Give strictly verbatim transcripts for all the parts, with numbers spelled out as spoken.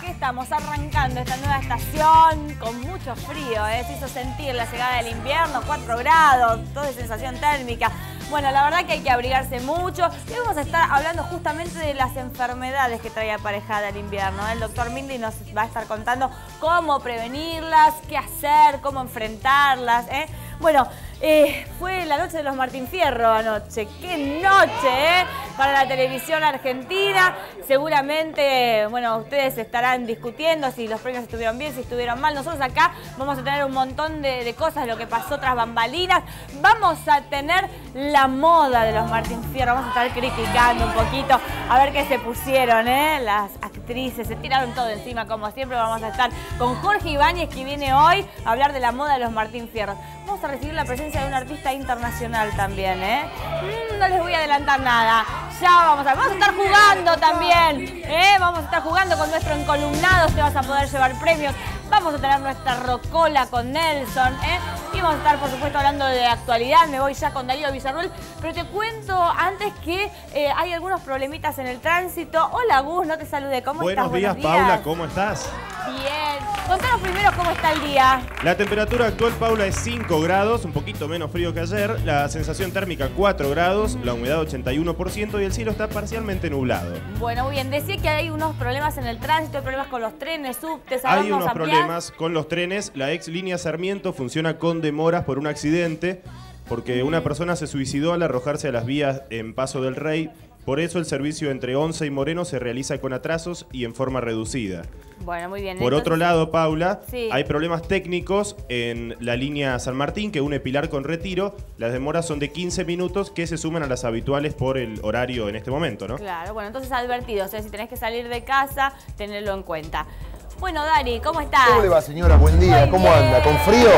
aquí estamos arrancando esta nueva estación con mucho frío, ¿eh? Se hizo sentir la llegada del invierno, cuatro grados, todo de sensación térmica. Bueno, la verdad que hay que abrigarse mucho. Y hoy vamos a estar hablando justamente de las enfermedades que trae aparejada el invierno, ¿eh? El doctor Mindy nos va a estar contando cómo prevenirlas, qué hacer, cómo enfrentarlas, ¿eh? Bueno, eh, fue la noche de los Martín Fierro anoche. ¡Qué noche, eh! Para la televisión argentina. Seguramente, bueno, ustedes estarán discutiendo si los premios estuvieron bien, si estuvieron mal. Nosotros acá vamos a tener un montón de, de cosas, lo que pasó tras bambalinas. Vamos a tener la moda de los Martín Fierro. Vamos a estar criticando un poquito a ver qué se pusieron, ¿eh? Las actrices se tiraron todo encima, como siempre. Vamos a estar con Jorge Ibáñez, que viene hoy a hablar de la moda de los Martín Fierro. Vamos a recibir la presencia de un artista internacional también, ¿eh? Mm, no les voy a adelantar nada. Ya vamos a, vamos a estar jugando también, ¿eh? Vamos a estar jugando con nuestro encolumnado, te vas a poder llevar premios. Vamos a tener nuestra rocola con Nelson, ¿eh? Y vamos a estar, por supuesto, hablando de actualidad. Me voy ya con Darío Villarruel. Pero te cuento antes que eh, hay algunos problemitas en el tránsito. Hola, Gus, no te saludé. ¿Cómo Buenos estás? Días, Buenos días, Paula. ¿Cómo estás? Bien. Contanos primero cómo está el día. La temperatura actual, Paula, es cinco grados, un poquito menos frío que ayer. La sensación térmica cuatro grados, la humedad ochenta y uno por ciento y el cielo está parcialmente nublado. Bueno, muy bien. Decía que hay unos problemas en el tránsito, hay problemas con los trenes, subtes. Hay unos problemas con los trenes. La ex línea Sarmiento funciona con demoras por un accidente, porque una persona se suicidó al arrojarse a las vías en Paso del Rey. Por eso el servicio entre Once y Moreno se realiza con atrasos y en forma reducida. Bueno, muy bien. Por Entonces, otro lado, Paula, sí. hay problemas técnicos en la línea San Martín que une Pilar con Retiro. Las demoras son de quince minutos que se suman a las habituales por el horario en este momento, ¿no? Claro, bueno, entonces advertido, o sea, si tenés que salir de casa, tenerlo en cuenta. Bueno, Dari, ¿cómo estás? ¿Cómo le va, señora? Buen día. Muy ¿Cómo bien. anda? ¿Con frío?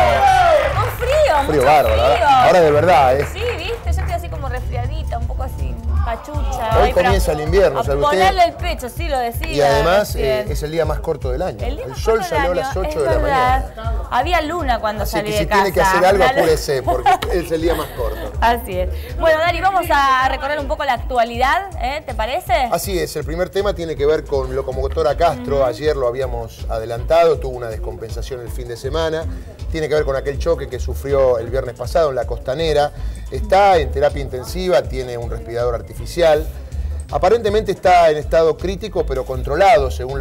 Con frío, Frío mucho bárbaro. frío. Ahora de verdad, ¿eh? Sí, viste, yo estoy así como resfriadita, un poco así, pachucha. Hoy Ay, comienza el invierno, a ¿sabe usted? ponerle el pecho, sí, lo decía. Y además eh, recién. es el día más corto del año. El, El sol salió a las ocho de la mañana. Había luna cuando Así salí que de si casa. tiene que hacer algo, La- apúrese, porque es el día más corto. Así es. Bueno, Dari, vamos a recorrer un poco la actualidad, ¿eh? ¿Te parece? Así es, el primer tema tiene que ver con Locomotora Castro. Uh-huh. Ayer lo habíamos adelantado, tuvo una descompensación el fin de semana. Tiene que ver con aquel choque que sufrió el viernes pasado en la Costanera. Está en terapia intensiva, tiene un respirador artificial. Aparentemente está en estado crítico, pero controlado, según